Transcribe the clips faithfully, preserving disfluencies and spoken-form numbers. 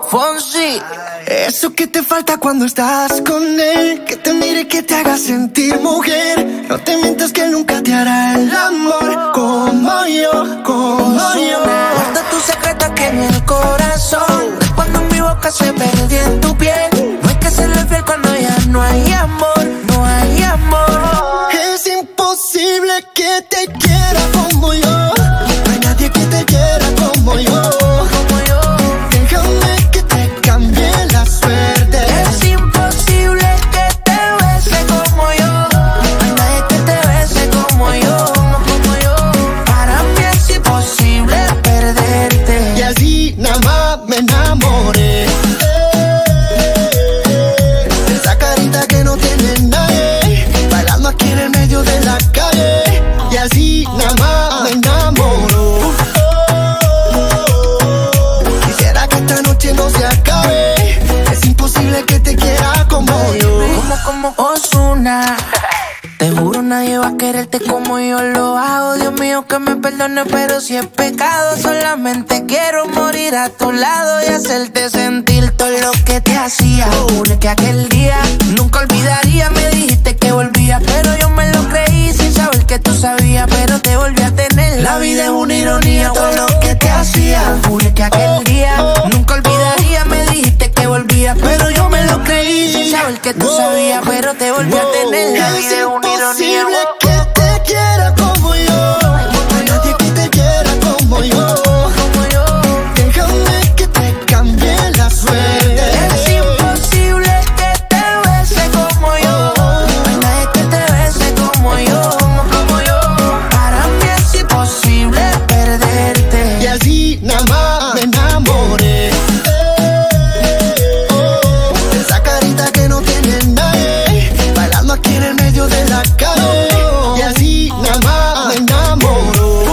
Fonsi. Eso que te falta cuando estás con él, que te mire, que te haga sentir mujer. No te mientas que nunca te hará el amor como yo, como yo. Guarda tu secreto aquí en el corazón, cuando mi boca se perdió en tu piel. No hay que serle fiel cuando ya no hay amor, no hay amor. Es imposible que te quiera como yo. No hay nadie que te quiera como yo. Ozuna, te juro nadie va a quererte como yo lo hago. Dios mío que me perdone, pero si es pecado, solamente quiero morir a tu lado y hacerte sentir todo lo que te hacía. Juro que aquel día nunca olvidaría. Me dijiste que volvía, pero yo me lo creí sin saber que tú sabías, pero te volví a tener. La vida es una ironía, todo lo que te hacía. Juro que aquel día nunca olvidaría. Me dijiste que volvía, pero yo me lo creí sin saber que tú sabías, pero te volví a tener. La vida es una ironía. Es imposible que te quiera como yo. No hay nadie que te quiera como yo. Déjame que te cambie la suerte. Es imposible que te bese como yo. No hay nadie que te bese como yo, como yo. Para mí es imposible perderte. Y así nada más me enamoré. Esa carita que no tiene nadie, bailando aquí en el medio de la calle. Y así nada más me enamoro.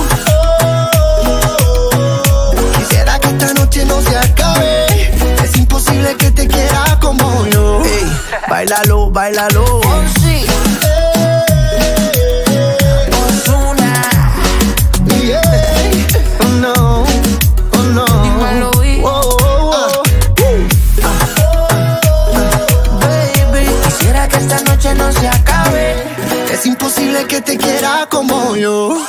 Quisiera que esta noche no se acabe. Es imposible que te quiera como yo. Ey, bailalo, bailalo. Fonsi, Ozuna, Yeah. Oh no, oh no. dímelo, y Oh, oh, oh. baby, quisiera que esta noche no se acabe. Es imposible que te quiera como yo.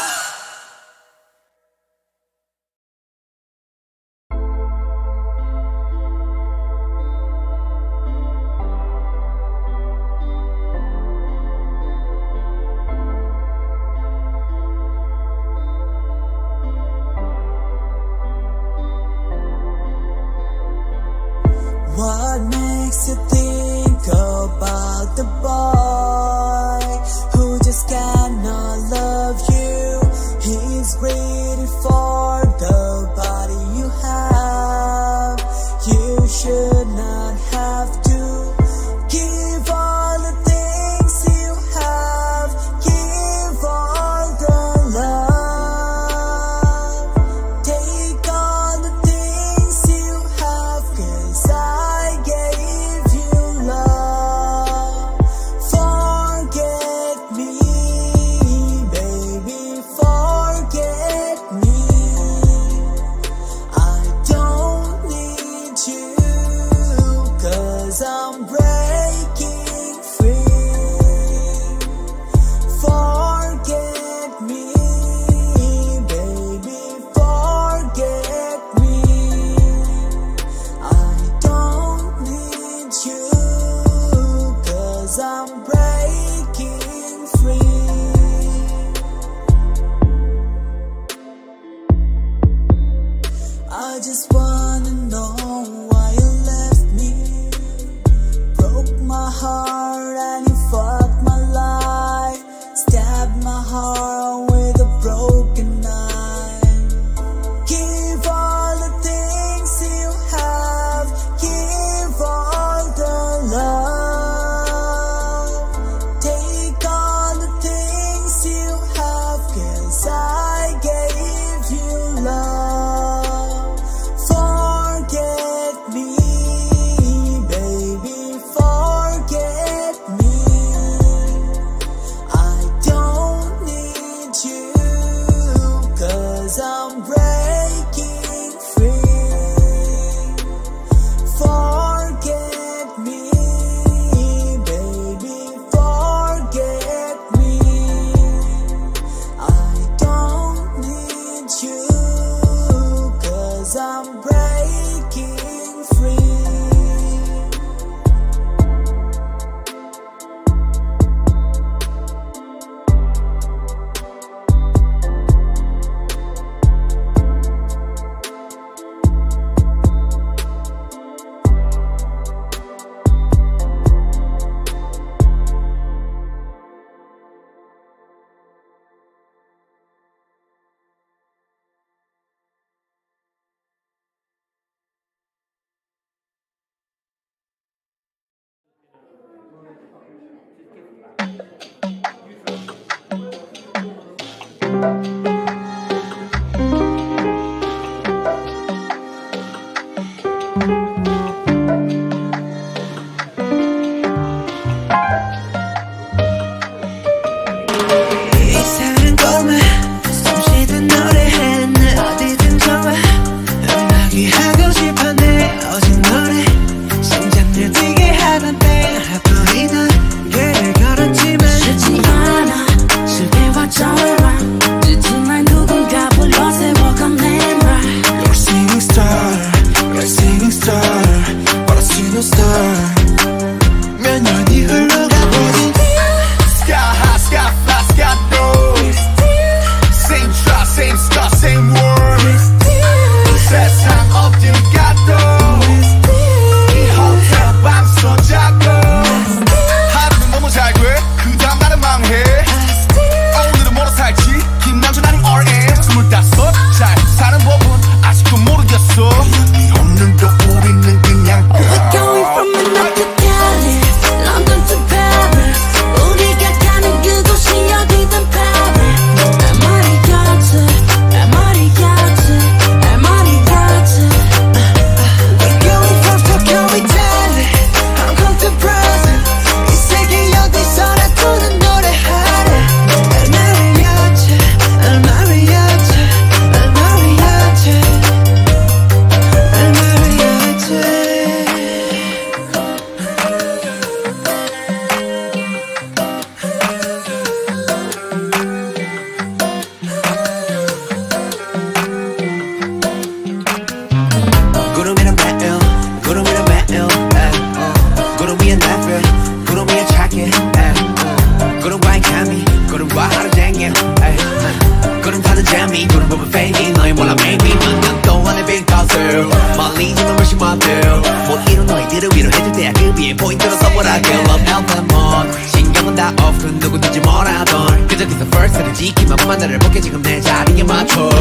What makes you think about the boy who just cannot love you? He's waiting for the body you have. You should not have to give all the things you have. Give all the love. Take all the things you have, 'cause I gave you love. Forget me, baby, forget me. I don't need you, 'cause I'm breaking free. Forget me, baby, forget me. I don't need you, 'cause I'm breaking free. I just wanna know why you left me. Broke my heart and you fucked my life. Stabbed my heart with a broken knife. Give all the things you have. Give all the love. Take all the things you have, 'cause I gave you love. Forget me, baby, forget breaking free. 누구든지 뭐라던 그저 기서 first를 지키면 나를 볼게 지금 내 자리에 맞춰